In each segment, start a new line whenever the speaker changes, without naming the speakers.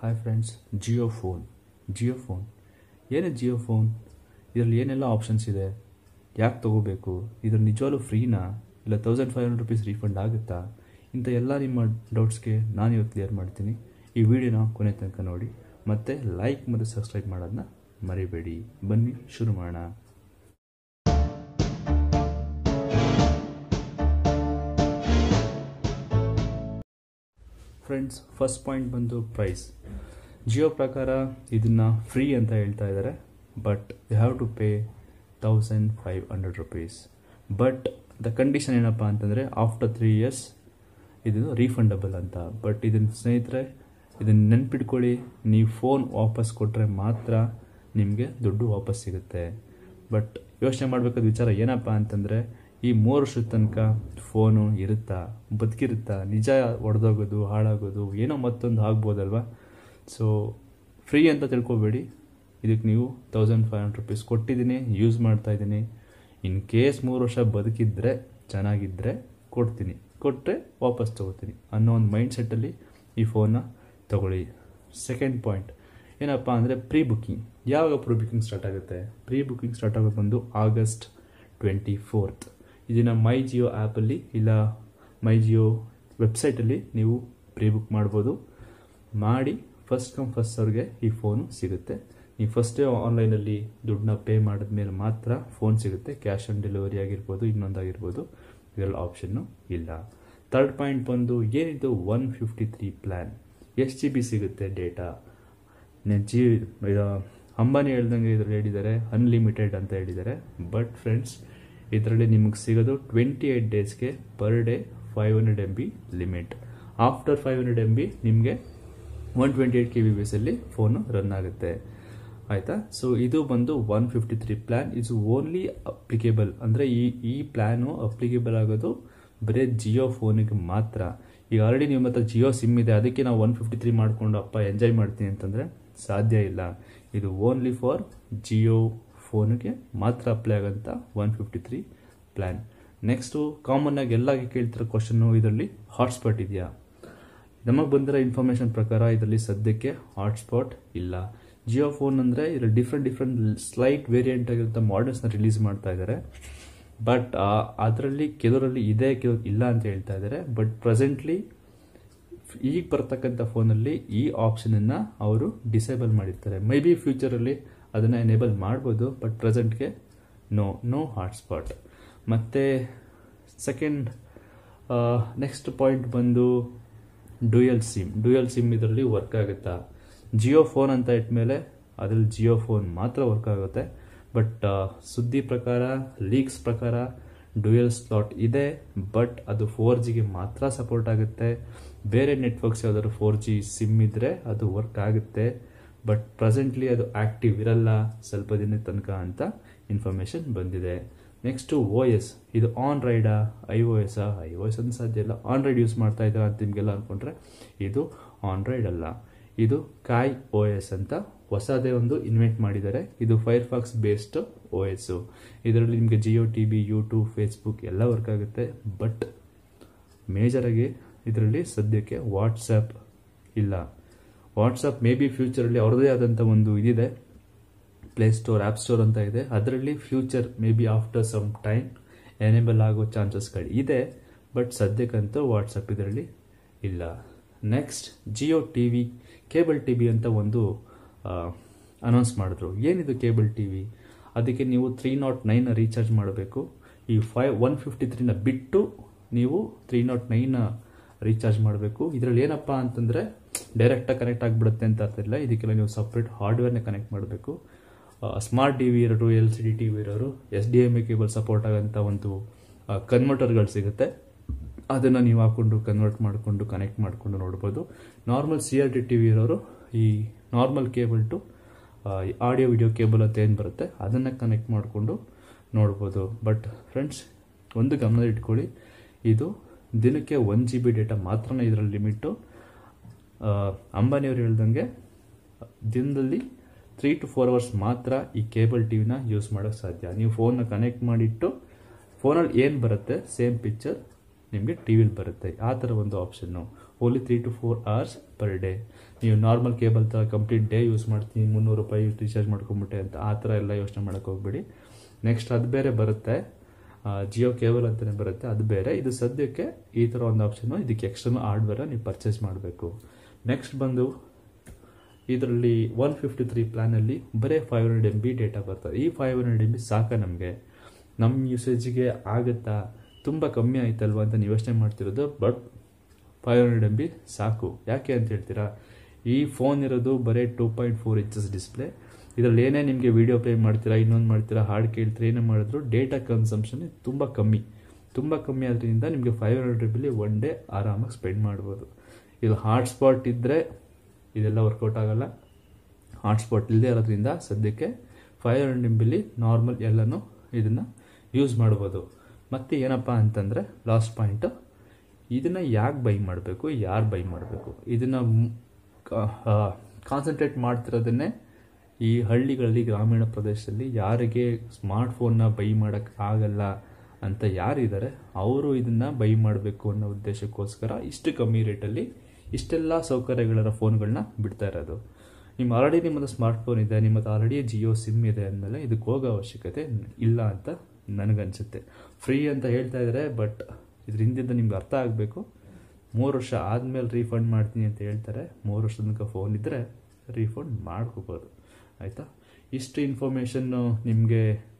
Hi friends, Jio phone ಏನೇ Jio phone, ಇದರಲ್ಲಿ ಏನೆಲ್ಲ ಆಪ್ಷನ್ಸ್ ಇದೆ, ಯಾಕೆ ತೊಗೋಬೇಕು, ಇದ್ರ ನಿಜವಾಗ್ಲೂ ಫ್ರೀನಾ ಇಲ್ಲ ₹1500 ರೀಫಂಡ್ ಆಗುತ್ತಾ, ಇಂಥ ಎಲ್ಲ ನಿಮ್ಮ ಡೌಟ್ಸ್ಗೆ ನಾನು ಇವತ್ತು ಕ್ಲಿಯರ್ ಮಾಡ್ತೀನಿ. ಈ ವಿಡಿಯೋನ ಕೊನೆ ತನಕ ನೋಡಿ, ಮತ್ತು ಲೈಕ್ ಮತ್ತು ಸಬ್ಸ್ಕ್ರೈಬ್ ಮಾಡೋದನ್ನ ಮರಿಬೇಡಿ. ಬನ್ನಿ ಶುರು ಮಾಡೋಣ. ಫ್ರೆಂಡ್ಸ್, ಫಸ್ಟ್ ಪಾಯಿಂಟ್ ಬಂದು ಪ್ರೈಸ್. ಜಿಯೋ ಪ್ರಕಾರ ಇದನ್ನು ಫ್ರೀ ಅಂತ ಹೇಳ್ತಾ ಇದ್ದಾರೆ, but you have to pay ₹1500. But the condition ಏನಪ್ಪ ಅಂತಂದರೆ ಆಫ್ಟರ್ 3 years ಇದು ರೀಫಂಡಬಲ್ ಅಂತ. ಬಟ್ ಇದನ್ನು ಸ್ನೇಹಿತರೆ, ಇದನ್ನು ನೆನ್ಪಿಟ್ಕೊಳ್ಳಿ, ನೀವು ಫೋನ್ ವಾಪಸ್ ಕೊಟ್ಟರೆ ಮಾತ್ರ ನಿಮಗೆ ದುಡ್ಡು ವಾಪಸ್ ಸಿಗುತ್ತೆ. ಬಟ್ ಯೋಚನೆ ಮಾಡಬೇಕಾದ ವಿಚಾರ ಏನಪ್ಪ ಅಂತಂದರೆ, ಈ 3 ವರ್ಷದ ತನಕ ಫೋನು ಇರುತ್ತಾ, ಬದುಕಿರುತ್ತಾ, ನಿಜ ಒಡೆದೋಗೋದು, ಹಾಳಾಗೋದು, ಏನೋ ಮತ್ತೊಂದು ಆಗ್ಬೋದಲ್ವ. ಸೊ ಫ್ರೀ ಅಂತ ತಿಳ್ಕೊಬೇಡಿ. ಇದಕ್ಕೆ ನೀವು ₹1500 ಕೊಟ್ಟಿದ್ದೀನಿ, ಯೂಸ್ ಮಾಡ್ತಾಯಿದ್ದೀನಿ. ಇನ್ ಕೇಸ್ 3 ವರ್ಷ ಬದುಕಿದ್ರೆ, ಚೆನ್ನಾಗಿದ್ದರೆ ಕೊಡ್ತೀನಿ, ಕೊಟ್ಟರೆ ವಾಪಸ್ ತೊಗೋತೀನಿ ಅನ್ನೋ ಒಂದು ಮೈಂಡ್ಸೆಟ್ಟಲ್ಲಿ ಈ ಫೋನ್ನ ತೊಗೊಳ್ಳಿ. ಸೆಕೆಂಡ್ ಪಾಯಿಂಟ್ ಏನಪ್ಪ ಅಂದರೆ ಪ್ರೀ ಬುಕ್ಕಿಂಗ್. ಯಾವಾಗ ಪ್ರೀ ಬುಕ್ಕಿಂಗ್ ಸ್ಟಾರ್ಟ್ ಆಗುತ್ತೆ? ಪ್ರೀ ಬುಕ್ಕಿಂಗ್ ಸ್ಟಾರ್ಟ್ ಆಗೋದು ಬಂದು August 24th. ಇದನ್ನು ಮೈ ಜಿಯೋ ಆ್ಯಪಲ್ಲಿ ಇಲ್ಲ ಮೈ ಜಿಯೋ ವೆಬ್ಸೈಟಲ್ಲಿ ನೀವು ಪ್ರೀ ಬುಕ್ ಮಾಡ್ಬೋದು. ಮಾಡಿ ಫಸ್ಟ್ ಕಮ್ ಫಸ್ಟ್ ಸರ್ವ್ಗೆ ಈ ಫೋನು ಸಿಗುತ್ತೆ. ನೀವು ಫಸ್ಟೇ ಆನ್ಲೈನಲ್ಲಿ ದುಡ್ಡನ್ನ ಪೇ ಮಾಡಿದ್ಮೇಲೆ ಮಾತ್ರ ಫೋನ್ ಸಿಗುತ್ತೆ. ಕ್ಯಾಶ್ ಆನ್ ಡೆಲಿವರಿ ಆಗಿರ್ಬೋದು, ಇನ್ನೊಂದಾಗಿರ್ಬೋದು, ಇದರಲ್ಲಿ ಆಪ್ಷನ್ನು ಇಲ್ಲ. ಥರ್ಡ್ ಪಾಯಿಂಟ್ ಬಂದು ಏನಿದು 153 ಪ್ಲ್ಯಾನ್. ಎಷ್ಟು GB ಸಿಗುತ್ತೆ ಡೇಟಾ? ಅಂಬಾನಿ ಹೇಳ್ದಂಗೆ ಇದರಲ್ಲಿ ಹೇಳಿದ್ದಾರೆ ಅನ್ಲಿಮಿಟೆಡ್ ಅಂತ ಹೇಳಿದ್ದಾರೆ. ಬಟ್ ಫ್ರೆಂಡ್ಸ್, ಇದರಲ್ಲಿ ನಿಮಗೆ ಸಿಗೋದು 28 ಡೇಸ್ಗೆ per day 500 MB limit. After 500 MB ನಿಮಗೆ 128 kbps ಫೋನು ರನ್ ಆಗುತ್ತೆ. ಆಯಿತಾ? ಸೊ ಇದು ಬಂದು 153 ಪ್ಲ್ಯಾನ್. ಇದು ಓನ್ಲಿ ಅಪ್ಲಿಕೇಬಲ್ ಅಂದರೆ ಈ ಪ್ಲ್ಯಾನು ಅಪ್ಲಿಕೇಬಲ್ ಆಗೋದು ಬರೀ ಜಿಯೋ ಫೋನಿಗೆ ಮಾತ್ರ. ಈಗ ಆಲ್ರೆಡಿ ನಿಮ್ಮ ಹತ್ರ ಜಿಯೋ ಸಿಮ್ ಇದೆ, ಅದಕ್ಕೆ ನಾವು 153 ಮಾಡಿಕೊಂಡು ಎಂಜಾಯ್ ಮಾಡ್ತೀನಿ ಅಂತಂದರೆ ಸಾಧ್ಯ ಇಲ್ಲ. ಇದು ಓನ್ಲಿ ಫಾರ್ ಜಿಯೋ ಫೋನಿಗೆ ಮಾತ್ರ ಅಪ್ಲೈ ಆಗೋಂಥ 153 ಪ್ಲ್ಯಾನ್. ನೆಕ್ಸ್ಟು ಕಾಮನ್ನಾಗಿ ಎಲ್ಲಾಗಿ ಕೇಳ್ತಿರೋ ಕ್ವಶನ್ನು, ಇದರಲ್ಲಿ ಹಾಟ್ಸ್ಪಾಟ್ ಇದೆಯಾ? ನಮಗೆ ಬಂದಿರೋ ಇನ್ಫಾರ್ಮೇಷನ್ ಪ್ರಕಾರ ಇದರಲ್ಲಿ ಸದ್ಯಕ್ಕೆ ಹಾಟ್ಸ್ಪಾಟ್ ಇಲ್ಲ. ಜಿಯೋ ಫೋನ್ ಅಂದರೆ ಇದರಲ್ಲಿ ಡಿಫ್ರೆಂಟ್ ಸ್ಲೈಟ್ ವೇರಿಯಂಟ್ ಆಗಿರೋಂಥ ಮಾಡೆಲ್ಸ್ನ ರಿಲೀಸ್ ಮಾಡ್ತಾ ಇದ್ದಾರೆ. ಬಟ್ ಅದರಲ್ಲಿ ಕೆಲವರಲ್ಲಿ ಇದೆ, ಕೆಲವರು ಇಲ್ಲ ಅಂತ ಹೇಳ್ತಾ ಇದ್ದಾರೆ. ಬಟ್ ಪ್ರೆಸೆಂಟ್ಲಿ ಈಗ ಬರ್ತಕ್ಕಂಥ ಫೋನಲ್ಲಿ ಈ ಆಪ್ಷನನ್ನು ಅವರು ಡಿಸೇಬಲ್ ಮಾಡಿರ್ತಾರೆ. ಮೇ ಬಿ ಫ್ಯೂಚರಲ್ಲಿ ಅದನ್ನು ಎನೇಬಲ್ ಮಾಡ್ಬೋದು, ಬಟ್ ಪ್ರೆಸೆಂಟ್ಗೆ ನೋ ಹಾಟ್ಸ್ಪಾಟ್. ಮತ್ತು ಸೆಕೆಂಡ್ ನೆಕ್ಸ್ಟ್ ಪಾಯಿಂಟ್ ಬಂದು ಡ್ಯುಯಲ್ ಸಿಮ್ ಇದರಲ್ಲಿ ವರ್ಕ್ ಆಗುತ್ತಾ? ಜಿಯೋ ಫೋನ್ ಅಂತ ಇಟ್ಮೇಲೆ ಅದರಲ್ಲಿ ಜಿಯೋ ಫೋನ್ ಮಾತ್ರ ವರ್ಕ್ ಆಗುತ್ತೆ. ಬಟ್ ಸುದ್ದಿ ಪ್ರಕಾರ, ಲೀಕ್ಸ್ ಪ್ರಕಾರ ಡ್ಯುಯಲ್ ಸ್ಲಾಟ್ ಇದೆ, ಬಟ್ ಅದು 4Gಗೆ ಮಾತ್ರ ಸಪೋರ್ಟ್ ಆಗುತ್ತೆ. ಬೇರೆ ನೆಟ್ವರ್ಕ್ಸ್ ಯಾವ್ದಾದ್ರು 4G ಸಿಮ್ ಇದ್ದರೆ ಅದು ವರ್ಕ್ ಆಗುತ್ತೆ. ಬಟ್ ಪ್ರೆಸೆಂಟ್ಲಿ ಅದು ಆ್ಯಕ್ಟಿವ್ ಇರಲ್ಲ ಸ್ವಲ್ಪ ದಿನದ ತನಕ ಅಂತ ಇನ್ಫಾರ್ಮೇಷನ್ ಬಂದಿದೆ. Next OS. ಇದು ಆನ್ರೈಡಾ iOS ಅಂತ ಸಾಧ್ಯ ಇಲ್ಲ. ಆನ್ರೈಡ್ ಯೂಸ್ ಮಾಡ್ತಾ ಇದ್ದೀರಾ ಅಂತ ನಿಮಗೆಲ್ಲ ಅಂದ್ಕೊಂಡ್ರೆ ಇದು ಆನ್ರೈಡ್ ಅಲ್ಲ, ಇದು ಕಾಯ್ OS ಅಂತ ಹೊಸದೇ ಒಂದು ಇನ್ವೆಂಟ್ ಮಾಡಿದ್ದಾರೆ. ಇದು ಫೈರ್ಫಾಕ್ಸ್ ಬೇಸ್ಡ್ OS. ಇದರಲ್ಲಿ ನಿಮಗೆ ಜಿಯೋ TV, ಯೂಟ್ಯೂಬ್, ಫೇಸ್ಬುಕ್ ಎಲ್ಲ ವರ್ಕ್ ಆಗುತ್ತೆ. ಬಟ್ ಮೇಜರಾಗಿ ಇದರಲ್ಲಿ ಸದ್ಯಕ್ಕೆ ವಾಟ್ಸಪ್ ಇಲ್ಲ. ವಾಟ್ಸಪ್ ಮೇ ಬಿ ಫ್ಯೂಚರಲ್ಲಿ ಅವ್ರದ್ದೇ ಆದಂಥ ಒಂದು ಇದಿದೆ, ಪ್ಲೇಸ್ಟೋರ್, ಆ್ಯಪ್ ಸ್ಟೋರ್ ಅಂತ ಇದೆ. ಅದರಲ್ಲಿ future may be after some time enable ಆಗೋ ಚಾನ್ಸಸ್ಗಳು ಇದೆ. ಬಟ್ ಸದ್ಯಕ್ಕಂತೂ ವಾಟ್ಸಪ್ ಇದರಲ್ಲಿ ಇಲ್ಲ. Next Jio TV cable TV ಅಂತ ಒಂದು ಅನೌನ್ಸ್ ಮಾಡಿದ್ರು. ಏನಿದು ಕೇಬಲ್ TV? ಅದಕ್ಕೆ ನೀವು 309 ರೀಚಾರ್ಜ್ ಮಾಡಬೇಕು. ಈ 153ನ ಬಿಟ್ಟು ನೀವು 309 ರೀಚಾರ್ಜ್ ಮಾಡಬೇಕು. ಇದರಲ್ಲಿ ಏನಪ್ಪ ಅಂತಂದರೆ ಡೈರೆಕ್ಟಾಗಿ ಕನೆಕ್ಟ್ ಆಗಿಬಿಡುತ್ತೆ ಅಂತ ಅರ್ಥ ಇಲ್ಲ. ಇದಕ್ಕೆಲ್ಲ ನೀವು ಸಪ್ರೇಟ್ ಹಾರ್ಡ್ವೇರ್ನ ಕನೆಕ್ಟ್ ಮಾಡಬೇಕು. ಸ್ಮಾರ್ಟ್ TV ಇರೋರು, LCD TV ಇರೋರು HDMI ಕೇಬಲ್ ಸಪೋರ್ಟ್ ಆಗೋಂಥ ಒಂದು ಕನ್ವರ್ಟರ್ಗಳು ಸಿಗುತ್ತೆ. ಅದನ್ನು ನೀವು ಹಾಕ್ಕೊಂಡು ಕನ್ವರ್ಟ್ ಮಾಡಿಕೊಂಡು ಕನೆಕ್ಟ್ ಮಾಡಿಕೊಂಡು ನೋಡ್ಬೋದು. ನಾರ್ಮಲ್ CRT TV ಇರೋರು ಈ normal cable to audio video cable ಅಂತ ಏನು ಬರುತ್ತೆ ಅದನ್ನು ಕನೆಕ್ಟ್ ಮಾಡಿಕೊಂಡು ನೋಡ್ಬೋದು. ಬಟ್ ಫ್ರೆಂಡ್ಸ್, ಒಂದು ಗಮನ ಇಟ್ಕೊಳ್ಳಿ, ಇದು ದಿನಕ್ಕೆ 1 GB ಡೇಟಾ ಮಾತ್ರ ಇದರಲ್ಲಿ ಲಿಮಿಟು. ಅಂಬಾನಿಯವರು ಹೇಳ್ದಂಗೆ ದಿನದಲ್ಲಿ 3 to 4 hours ಮಾತ್ರ ಈ ಕೇಬಲ್ TVನ ಯೂಸ್ ಮಾಡೋಕ್ಕೆ ಸಾಧ್ಯ. ನೀವು ಫೋನ್ನ ಕನೆಕ್ಟ್ ಮಾಡಿಟ್ಟು ಫೋನಲ್ಲಿ ಏನು ಬರುತ್ತೆ ಸೇಮ್ ಪಿಕ್ಚರ್ ನಿಮಗೆ ಟಿ ವಿಲಿ ಬರುತ್ತೆ. ಆ ಥರ ಒಂದು option. Only 3 to 4 hours per day. ನೀವು ನಾರ್ಮಲ್ ಕೇಬಲ್ ಥರ ಕಂಪ್ಲೀಟ್ ಡೇ ಯೂಸ್ ಮಾಡ್ತೀನಿ, 300 ರೂಪಾಯಿ ರೀಚಾರ್ಜ್ ಮಾಡ್ಕೊಂಬಿಟ್ಟೆ ಅಂತ ಆ ಥರ ಎಲ್ಲ ಯೋಚನೆ ಮಾಡೋಕ್ಕೆ ಹೋಗ್ಬೇಡಿ. ನೆಕ್ಸ್ಟ್ ಅದು ಬೇರೆ ಬರುತ್ತೆ, ಜಿಯೋ ಕೇಬಲ್ ಅಂತಲೇ ಬರುತ್ತೆ, ಅದು ಬೇರೆ. ಇದು ಸದ್ಯಕ್ಕೆ ಈ ಥರ ಒಂದು ಆಪ್ಷನ್ನು, ಇದಕ್ಕೆ ಎಕ್ಸ್ಟರ್ನಲ್ ಹಾರ್ಡ್ವೇರ್ ನೀವು ಪರ್ಚೇಸ್ ಮಾಡಬೇಕು. ನೆಕ್ಸ್ಟ್ ಬಂದು ಇದರಲ್ಲಿ 153 ಪ್ಲ್ಯಾನಲ್ಲಿ ಬರೀ 500 MB ಡೇಟಾ ಬರ್ತದೆ. ಈ 500 MB ಸಾಕ ನಮಗೆ, ನಮ್ಮ ಯೂಸೇಜಿಗೆ ಆಗುತ್ತಾ, ತುಂಬ ಕಮ್ಮಿ ಆಯ್ತಲ್ವ ಅಂತ ನೀವು ಯೋಚನೆ ಮಾಡ್ತಿರೋದು. ಬಟ್ 500 MB ಸಾಕು. ಯಾಕೆ ಅಂತ ಹೇಳ್ತೀರಾ, ಈ ಫೋನ್ ಇರೋದು ಬರೀ 2.4 inches ಡಿಸ್ಪ್ಲೇ. ಇದರಲ್ಲಿ ಏನೇ ನಿಮಗೆ ವೀಡಿಯೋ ಪ್ಲೇ ಮಾಡ್ತೀರಾ, ಇನ್ನೊಂದು ಮಾಡ್ತೀರಾ, ಹಾಡು ಕೇಳ್ತೀರಾ, ಏನೇ ಮಾಡಿದ್ರು ಡೇಟಾ ಕನ್ಸಂಪ್ಷನ್ ತುಂಬ ಕಮ್ಮಿ ಆದ್ರಿಂದ ನಿಮಗೆ 500 MB ಒನ್ ಡೇ ಆರಾಮಾಗಿ ಸ್ಪೆಂಡ್ ಮಾಡ್ಬೋದು. ಇದು ಹಾಟ್ಸ್ಪಾಟ್ ಇದ್ದರೆ ಇದೆಲ್ಲ ವರ್ಕೌಟ್ ಆಗೋಲ್ಲ. ಹಾಟ್ಸ್ಪಾಟ್ ಇಲ್ಲದೆ ಇರೋದ್ರಿಂದ ಸದ್ಯಕ್ಕೆ 500 MB ನಾರ್ಮಲ್ ಎಲ್ಲನೂ ಇದನ್ನು ಯೂಸ್ ಮಾಡ್ಬೋದು. ಮತ್ತು ಏನಪ್ಪ ಅಂತಂದರೆ ಲಾಸ್ಟ್ ಪಾಯಿಂಟು, ಇದನ್ನು ಯಾಕೆ ಬೈ ಮಾಡಬೇಕು, ಯಾರು ಬೈ ಮಾಡಬೇಕು, ಇದನ್ನು ಕಾನ್ಸಂಟ್ರೇಟ್ ಮಾಡ್ತಿರೋದನ್ನೇ ಈ ಹಳ್ಳಿಗಳಲ್ಲಿ, ಗ್ರಾಮೀಣ ಪ್ರದೇಶದಲ್ಲಿ ಯಾರಿಗೆ ಸ್ಮಾರ್ಟ್ಫೋನ್ನ ಬೈ ಮಾಡೋಕ್ಕೆ ಆಗಲ್ಲ ಅಂತ ಯಾರಿದ್ದಾರೆ ಅವರು ಇದನ್ನು ಬೈ ಮಾಡಬೇಕು ಅನ್ನೋ ಉದ್ದೇಶಕ್ಕೋಸ್ಕರ ಇಷ್ಟು ಕಮ್ಮಿ ರೇಟಲ್ಲಿ ಇಷ್ಟೆಲ್ಲ ಸೌಕರ್ಯಗಳ ಫೋನ್ಗಳನ್ನ ಬಿಡ್ತಾ ಇರೋದು. ನಿಮ್ಮದು ಸ್ಮಾರ್ಟ್ಫೋನ್ ಇದೆ, ನಿಮ್ಮದು ಆಲ್ರೆಡಿ ಜಿಯೋ ಸಿಮ್ ಇದೆ ಅಂದಮೇಲೆ ಇದಕ್ಕೆ ಹೋಗೋ ಅವಶ್ಯಕತೆ ಇಲ್ಲ ಅಂತ ನನಗನ್ಸುತ್ತೆ. ಫ್ರೀ ಅಂತ ಹೇಳ್ತಾ ಇದ್ದಾರೆ, ಬಟ್ ಇದ್ರ ಹಿಂದಿಂದ ನಿಮ್ಗೆ ಅರ್ಥ ಆಗಬೇಕು. 3 ವರ್ಷ ಆದಮೇಲೆ ರೀಫಂಡ್ ಮಾಡ್ತೀನಿ ಅಂತ ಹೇಳ್ತಾರೆ. 3 ವರ್ಷದ ತನಕ ಫೋನ್ ಇದ್ದರೆ ರೀಫಂಡ್ ಮಾಡ್ಕೋಬೋದು. ಆಯಿತಾ, ಇಷ್ಟು ಇನ್ಫಾರ್ಮೇಷನ್ನು ನಿಮಗೆ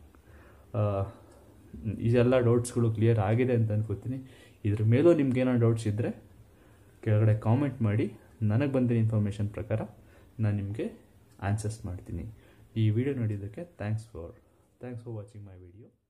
ಇದೆಲ್ಲ ಡೌಟ್ಸ್ಗಳು ಕ್ಲಿಯರ್ ಆಗಿದೆ ಅಂತ ಅನ್ಕೋತೀನಿ. ಇದ್ರ ಮೇಲೂ ನಿಮ್ಗೇನೋ ಡೌಟ್ಸ್ ಇದ್ದರೆ ಕೆಳಗಡೆ ಕಾಮೆಂಟ್ ಮಾಡಿ, ನನಗೆ ಬಂದಿರೋ ಇನ್ಫಾರ್ಮೇಷನ್ ಪ್ರಕಾರ ನಾನು ನಿಮಗೆ ಆನ್ಸರ್ಸ್ ಮಾಡ್ತೀನಿ. ಈ ವಿಡಿಯೋ ನೋಡಿದ್ದಕ್ಕೆ thanks for watching my video.